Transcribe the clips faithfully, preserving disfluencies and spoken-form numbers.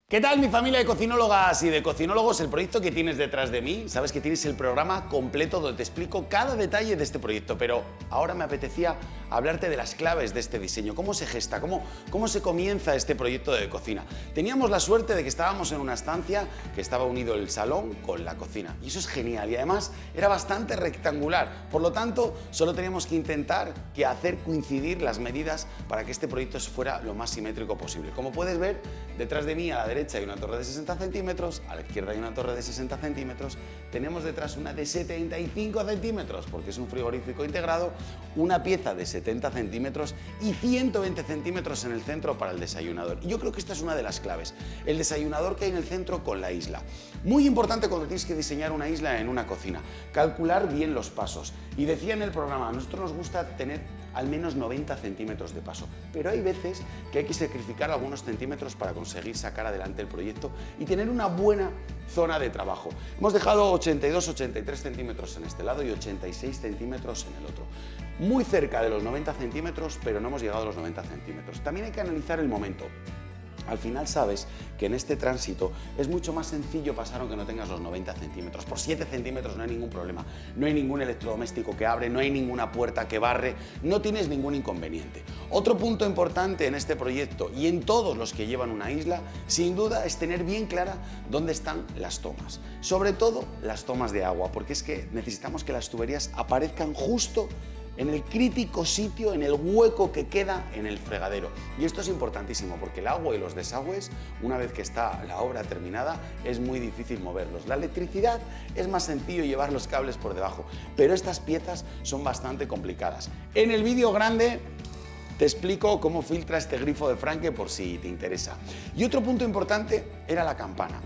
¿Qué tal, mi familia de cocinólogas y de cocinólogos? El proyecto que tienes detrás de mí, sabes que tienes el programa completo donde te explico cada detalle de este proyecto, pero ahora me apetecía hablarte de las claves de este diseño, cómo se gesta, cómo, cómo se comienza este proyecto de cocina. Teníamos la suerte de que estábamos en una estancia que estaba unido el salón con la cocina, y eso es genial, y además era bastante rectangular, por lo tanto, solo teníamos que intentar que hacer coincidir las medidas para que este proyecto fuera lo más simétrico posible. Como puedes ver, detrás de mí, a la derecha, hay una torre de sesenta centímetros, a la izquierda hay una torre de sesenta centímetros, tenemos detrás una de setenta y cinco centímetros, porque es un frigorífico integrado, una pieza de setenta centímetros y ciento veinte centímetros en el centro para el desayunador. Y yo creo que esta es una de las claves, el desayunador que hay en el centro con la isla. Muy importante cuando tienes que diseñar una isla en una cocina, calcular bien los pasos. Y decía en el programa, a nosotros nos gusta tener al menos noventa centímetros de paso, pero hay veces que hay que sacrificar algunos centímetros para conseguir sacar adelante el proyecto y tener una buena zona de trabajo. Hemos dejado ochenta y dos, ochenta y tres centímetros en este lado y ochenta y seis centímetros en el otro. Muy cerca de los noventa centímetros, pero no hemos llegado a los noventa centímetros. También hay que analizar el momento. Al final sabes que en este tránsito es mucho más sencillo pasar aunque no tengas los noventa centímetros. Por siete centímetros no hay ningún problema, no hay ningún electrodoméstico que abre, no hay ninguna puerta que barre, no tienes ningún inconveniente. Otro punto importante en este proyecto y en todos los que llevan una isla, sin duda, es tener bien clara dónde están las tomas. Sobre todo las tomas de agua, porque es que necesitamos que las tuberías aparezcan justo en el crítico sitio, en el hueco que queda en el fregadero. Y esto es importantísimo porque el agua y los desagües, una vez que está la obra terminada, es muy difícil moverlos. La electricidad es más sencillo llevar los cables por debajo, pero estas piezas son bastante complicadas. En el vídeo grande te explico cómo filtra este grifo de Franke por si te interesa. Y otro punto importante era la campana.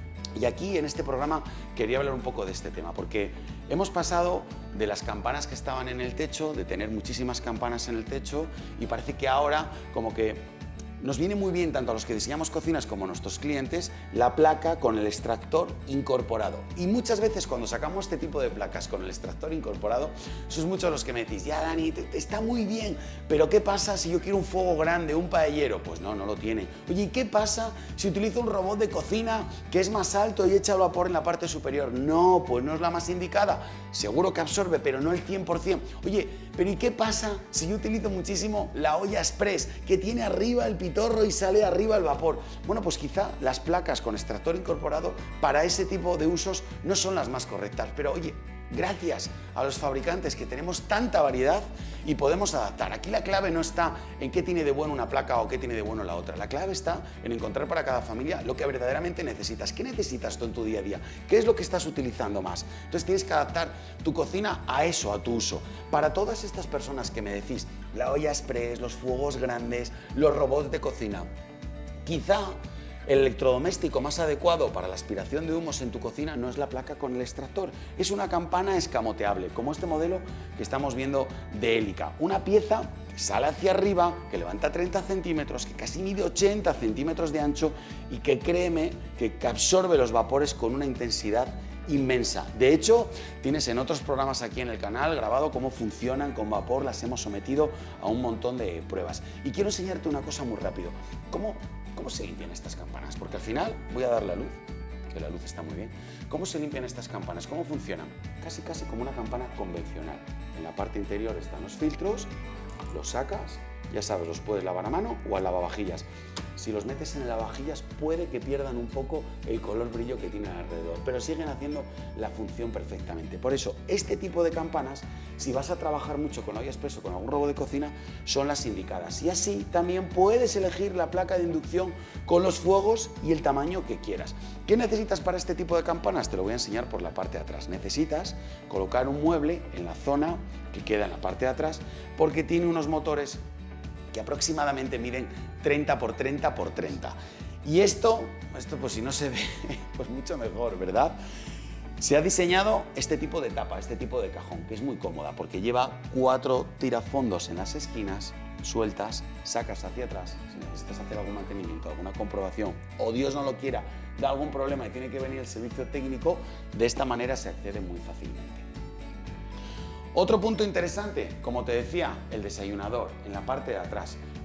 Y aquí en este programa quería hablar un poco de este tema, porque hemos pasado de las campanas que estaban en el techo, de tener muchísimas campanas en el techo, y parece que ahora como que nos viene muy bien, tanto a los que diseñamos cocinas como a nuestros clientes, la placa con el extractor incorporado. Y muchas veces cuando sacamos este tipo de placas con el extractor incorporado, sois muchos los que me decís, ya Dani, te, te está muy bien, pero ¿qué pasa si yo quiero un fuego grande, un paellero? Pues no, no lo tiene. Oye, ¿y qué pasa si utilizo un robot de cocina que es más alto y echa el vapor en la parte superior? No, pues no es la más indicada. Seguro que absorbe, pero no el cien por cien. Oye, pero ¿y qué pasa si yo utilizo muchísimo la olla express, que tiene arriba el pitorro y sale arriba el vapor? Bueno, pues quizá las placas con extractor incorporado para ese tipo de usos no son las más correctas, pero oye, gracias a los fabricantes que tenemos tanta variedad y podemos adaptar. Aquí la clave no está en qué tiene de bueno una placa o qué tiene de bueno la otra. La clave está en encontrar para cada familia lo que verdaderamente necesitas. ¿Qué necesitas tú en tu día a día? ¿Qué es lo que estás utilizando más? Entonces tienes que adaptar tu cocina a eso, a tu uso. Para todas estas personas que me decís, la olla express, los fuegos grandes, los robots de cocina, quizá el electrodoméstico más adecuado para la aspiración de humos en tu cocina no es la placa con el extractor, es una campana escamoteable, como este modelo que estamos viendo de Elica. Una pieza que sale hacia arriba, que levanta treinta centímetros, que casi mide ochenta centímetros de ancho y que créeme que absorbe los vapores con una intensidad inmensa. De hecho, tienes en otros programas aquí en el canal grabado cómo funcionan con vapor, las hemos sometido a un montón de pruebas. Y quiero enseñarte una cosa muy rápido. ¿Cómo, cómo se limpian estas campanas? Porque al final voy a dar la luz, que la luz está muy bien. ¿Cómo se limpian estas campanas? ¿Cómo funcionan? Casi casi como una campana convencional. En la parte interior están los filtros, los sacas, ya sabes, los puedes lavar a mano o al lavavajillas. Si los metes en el lavavajillas puede que pierdan un poco el color brillo que tienen alrededor, pero siguen haciendo la función perfectamente. Por eso, este tipo de campanas, si vas a trabajar mucho con olla express o con algún robot de cocina, son las indicadas. Y así también puedes elegir la placa de inducción con los fuegos y el tamaño que quieras. ¿Qué necesitas para este tipo de campanas? Te lo voy a enseñar por la parte de atrás. Necesitas colocar un mueble en la zona que queda en la parte de atrás, porque tiene unos motores que aproximadamente miden treinta por treinta por treinta. Y esto, esto pues si no se ve, pues mucho mejor, ¿verdad? Se ha diseñado este tipo de tapa, este tipo de cajón, que es muy cómoda porque lleva cuatro tirafondos en las esquinas, sueltas, sacas hacia atrás. Si necesitas hacer algún mantenimiento, alguna comprobación, o Dios no lo quiera, da algún problema y tiene que venir el servicio técnico, de esta manera se accede muy fácilmente. Otro punto interesante, como te decía, el desayunador en la parte de atrás.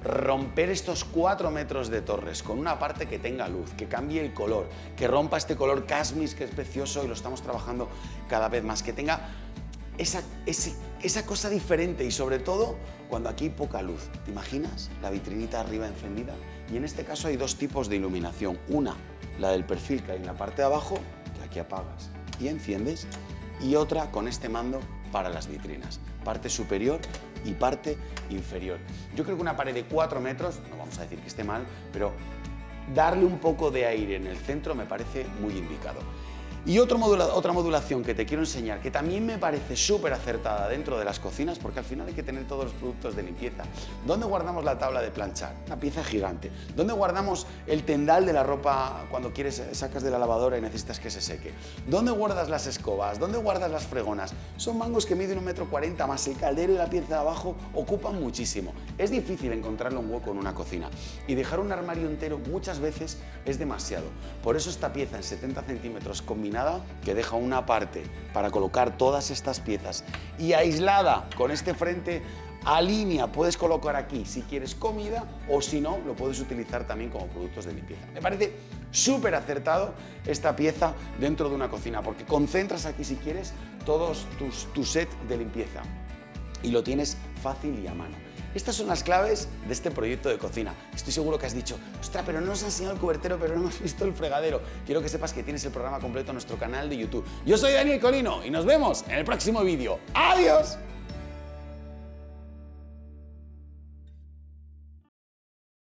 romper estos cuatro metros de torres con una parte que tenga luz, que cambie el color, que rompa este color casmis que es precioso y lo estamos trabajando cada vez más, que tenga esa, ese, esa cosa diferente y sobre todo cuando aquí hay poca luz. ¿Te imaginas? La vitrinita arriba encendida. Y en este caso hay dos tipos de iluminación. Una, la del perfil que hay en la parte de abajo, que aquí apagas y enciendes, y otra con este mando para las vitrinas, parte superior y parte inferior. Yo creo que una pared de cuatro metros, no vamos a decir que esté mal, pero darle un poco de aire en el centro me parece muy indicado. Y otro modula, otra modulación que te quiero enseñar, que también me parece súper acertada dentro de las cocinas, porque al final hay que tener todos los productos de limpieza. ¿Dónde guardamos la tabla de planchar? Una pieza gigante. ¿Dónde guardamos el tendal de la ropa cuando quieres, sacas de la lavadora y necesitas que se seque? ¿Dónde guardas las escobas? ¿Dónde guardas las fregonas? Son mangos que miden un metro cuarenta, más el caldero y la pieza de abajo ocupan muchísimo. Es difícil encontrarle un hueco en una cocina y dejar un armario entero muchas veces es demasiado. Por eso esta pieza en setenta centímetros combinada, que deja una parte para colocar todas estas piezas y aislada con este frente a línea, puedes colocar aquí si quieres comida o si no, lo puedes utilizar también como productos de limpieza. Me parece súper acertado esta pieza dentro de una cocina porque concentras aquí si quieres todos tus, tu set de limpieza y lo tienes fácil y a mano. Estas son las claves de este proyecto de cocina. Estoy seguro que has dicho, ostras, pero no nos ha enseñado el cubertero, pero no hemos visto el fregadero. Quiero que sepas que tienes el programa completo en nuestro canal de YouTube. Yo soy Daniel Colino y nos vemos en el próximo vídeo. ¡Adiós!